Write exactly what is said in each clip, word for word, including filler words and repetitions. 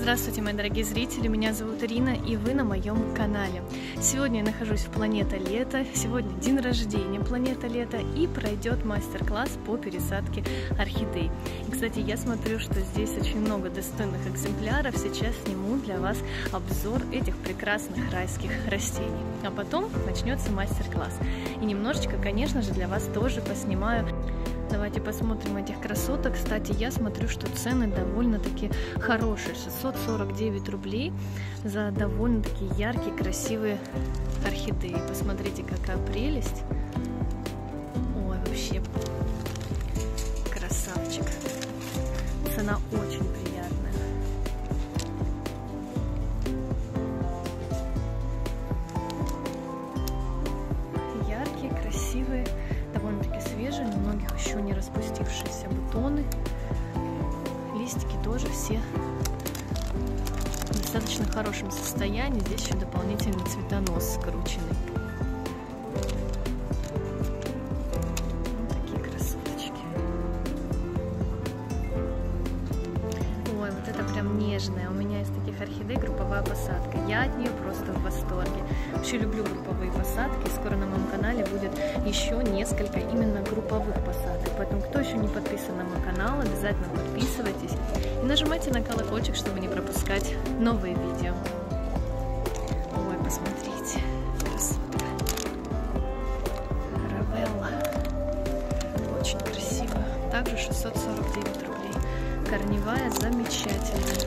Здравствуйте, мои дорогие зрители, меня зовут Ирина, и вы на моем канале. Сегодня я нахожусь в Планета Лето, сегодня день рождения Планета Лето, и пройдет мастер-класс по пересадке орхидей. И, кстати, я смотрю, что здесь очень много достойных экземпляров, сейчас сниму для вас обзор этих прекрасных райских растений. А потом начнется мастер-класс. И немножечко, конечно же, для вас тоже поснимаю. Давайте посмотрим этих красоток. Кстати, я смотрю, что цены довольно-таки хорошие. шестьсот сорок девять рублей за довольно-таки яркие, красивые орхидеи. Посмотрите, какая прелесть. Ой, вообще красавчик. Цена очень приятная. Яркие, красивые. Довольно-таки свежие, у многих еще не распустившиеся бутоны. Листики тоже все в достаточно хорошем состоянии. Здесь еще дополнительный цветонос скрученный. Вот такие красоточки. Ой, вот это прям нежная. У меня из таких орхидей групповая посадка. Я от нее просто в восторге. Вообще люблю групповые посадки. Скоро на моем канале будет еще несколько именно групповых посадок. Поэтому, кто еще не подписан на мой канал, обязательно подписывайтесь и нажимайте на колокольчик, чтобы не пропускать новые видео. Ой, посмотрите, красота. Равелла. Очень красиво. Также шестьсот сорок девять рублей. Корневая замечательная.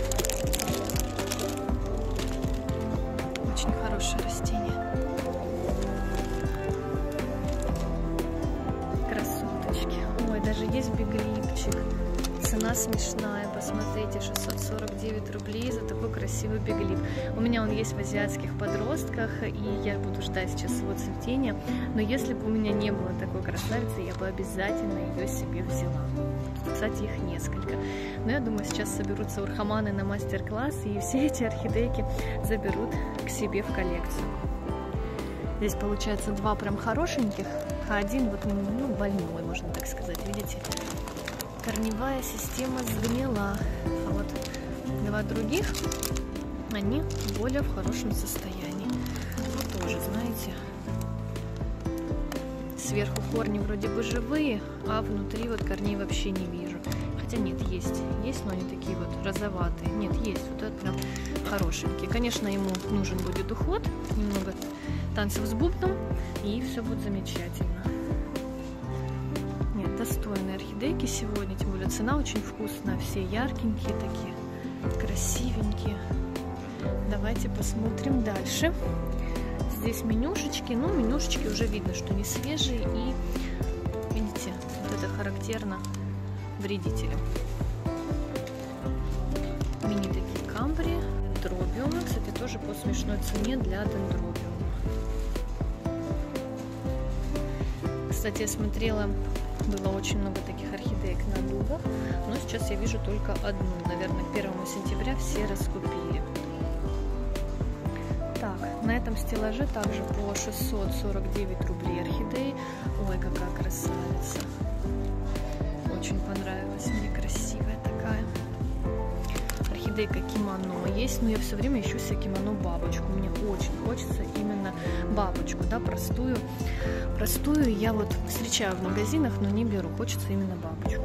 Очень хорошее растение. Красоточки. Ой, даже есть биглипчик. Цена смешная. Посмотрите, шестьсот сорок девять рублей за такой красивый биглип. У меня он есть в азиатских подростках, и я буду ждать сейчас его цветения. Но если бы у меня не было такой красавицы, я бы обязательно ее себе взяла. Кстати, их несколько. Но я думаю, сейчас соберутся урхаманы на мастер-класс, и все эти орхидейки заберут к себе в коллекцию. Здесь получается два прям хорошеньких, а один вот, ну, больной, можно так сказать. Видите? Корневая система сгнила. А вот два других, они более в хорошем состоянии. Вот тоже, знаете, сверху корни вроде бы живые, а внутри вот корней вообще не вижу. Хотя нет, есть, есть, но они такие вот розоватые. Нет, есть, вот этот прям хорошенький. Конечно, ему нужен будет уход, немного танцев с бубном, и все будет замечательно. Нет, достойные орхидейки сегодня, тем более цена очень вкусная, все яркенькие такие, красивенькие. Давайте посмотрим дальше. Здесь менюшечки, ну менюшечки уже видно, что не свежие, и видите, вот это характерно вредителям. Мини такие камбрии, дендробиумы, кстати, тоже по смешной цене для дендробиума. Кстати, я смотрела, было очень много таких орхидеек на дубах, но сейчас я вижу только одну. Наверное, к первому сентября все раскупили. Так, на этом стеллаже также по шестьсот сорок девять рублей орхидеи. Ой, какая красавица. Очень понравилась мне, красивая такая. Орхидейка кимоно есть, но я все время ищу себе кимоно-бабочку. Мне очень хочется именно бабочку, да, простую. Простую я вот встречаю в магазинах, но не беру. Хочется именно бабочку.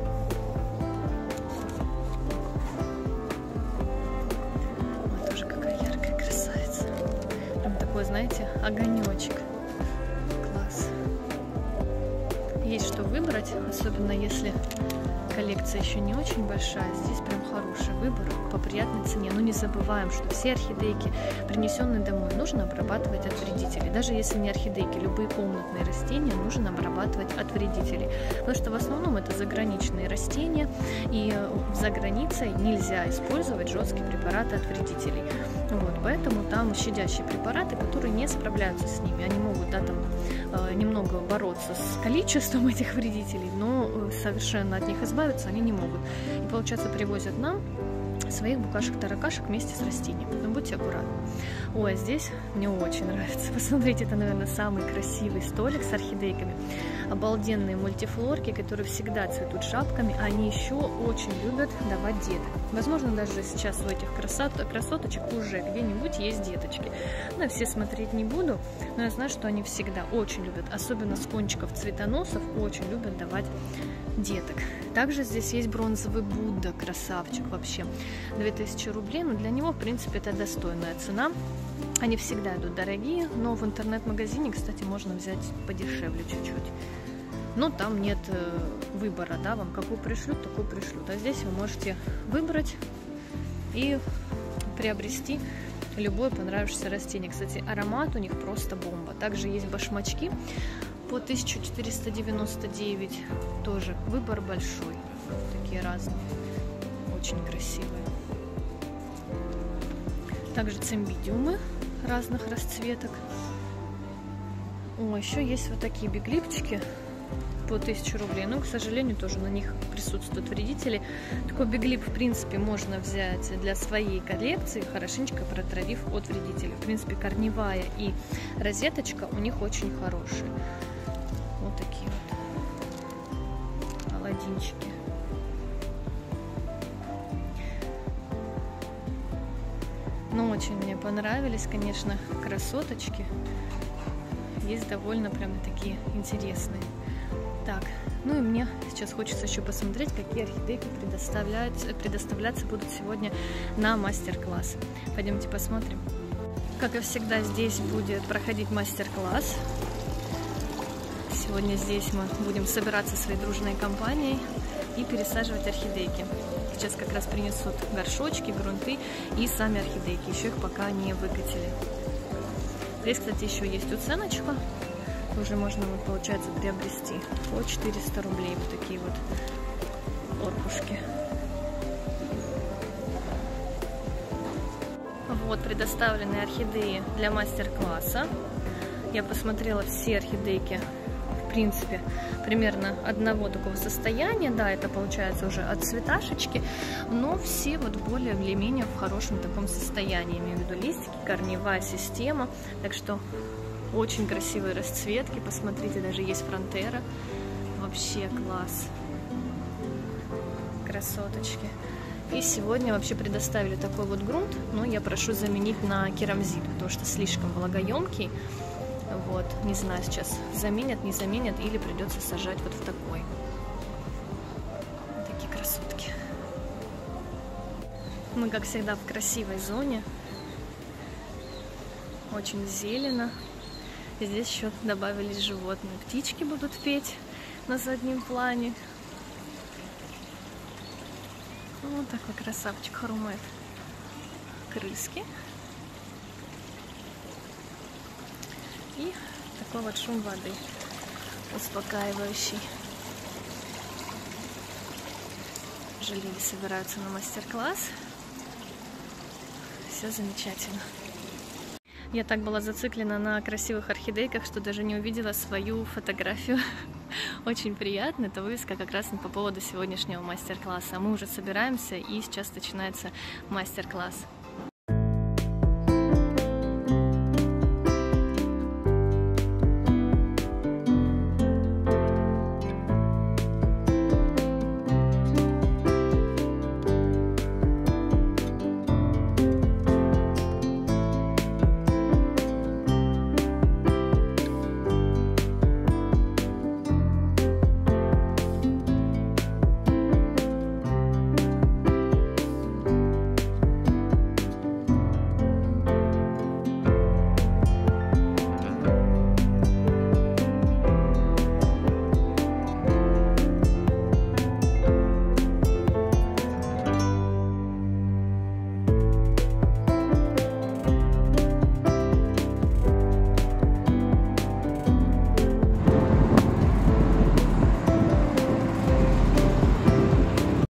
Ой, тоже какая яркая красавица. Прям такой, знаете, огонечек. Класс. Есть что выбрать, особенно если коллекция еще не очень большая. Здесь прям хороший выбор по приятной цене. Но не забываем, что все орхидейки, принесенные домой, нужно обрабатывать от вредителей. Даже если не орхидейки, любые комнатные растения нужно обрабатывать от вредителей. Потому что в основном это заграничные растения, и за границей нельзя использовать жесткие препараты от вредителей. Вот, поэтому там щадящие препараты, которые не справляются с ними. Они могут, да, там, э, немного бороться с количеством этих вредителей, но совершенно от них избавиться они не могут. И, получается, привозят нам своих букашек-таракашек вместе с растением. Поэтому будьте аккуратны. Ой, а здесь мне очень нравится. Посмотрите, это, наверное, самый красивый столик с орхидейками. Обалденные мультифлорки, которые всегда цветут шапками. Они еще очень любят давать деток. Возможно, даже сейчас у этих красот, красоточек уже где-нибудь есть деточки. На все смотреть не буду, но я знаю, что они всегда очень любят, особенно с кончиков цветоносов, очень любят давать деток. Также здесь есть бронзовый Будда, красавчик вообще, две тысячи рублей, но для него, в принципе, это достойная цена. Они всегда идут дорогие, но в интернет-магазине, кстати, можно взять подешевле чуть-чуть. Но там нет э, выбора, да, вам какую пришлют, такую пришлют. А здесь вы можете выбрать и приобрести любое понравившееся растение. Кстати, аромат у них просто бомба. Также есть башмачки по тысяча четыреста девяносто девять. Тоже выбор большой. Такие разные. Очень красивые. Также цимбидиумы разных расцветок. О, еще есть вот такие биглипчики по тысяче рублей. Но, к сожалению, тоже на них присутствуют вредители. Такой биглип, в принципе, можно взять для своей коллекции, хорошенечко протравив от вредителей. В принципе, корневая и розеточка у них очень хорошие. Вот такие вот аладдинчики. Но очень мне понравились, конечно, красоточки. Есть довольно прям такие интересные. Так, ну и мне сейчас хочется еще посмотреть, какие орхидейки предоставляться будут сегодня на мастер-класс. Пойдемте посмотрим. Как и всегда, здесь будет проходить мастер-класс. Сегодня здесь мы будем собираться своей дружной компанией и пересаживать орхидейки. Сейчас как раз принесут горшочки, грунты и сами орхидейки. Еще их пока не выкатили. Здесь, кстати, еще есть уценочка. Уже можно, вот, получается, приобрести по четыреста рублей вот такие вот орхушки. Вот предоставлены орхидеи для мастер-класса. Я посмотрела все орхидейки, в принципе, примерно одного такого состояния. Да, это получается уже от цветашечки, но все вот более или менее в хорошем таком состоянии. Имею в виду листики, корневая система. Так что очень красивые расцветки. Посмотрите, даже есть фронтера. Вообще класс. Красоточки. И сегодня вообще предоставили такой вот грунт, но я прошу заменить на керамзит, потому что слишком влагоемкий. Вот, не знаю, сейчас заменят, не заменят, или придется сажать вот в такой. Такие красотки. Мы, как всегда, в красивой зоне. Очень зелено. Здесь еще добавились животные. Птички будут петь на заднем плане. Вот такой красавчик хрумает. Крыски. И такой вот шум воды успокаивающий. Жалили собираются на мастер-класс. Все замечательно. Я так была зациклена на красивых орхидейках, что даже не увидела свою фотографию. Очень приятно. Это вывеска как раз по поводу сегодняшнего мастер-класса. Мы уже собираемся, и сейчас начинается мастер-класс.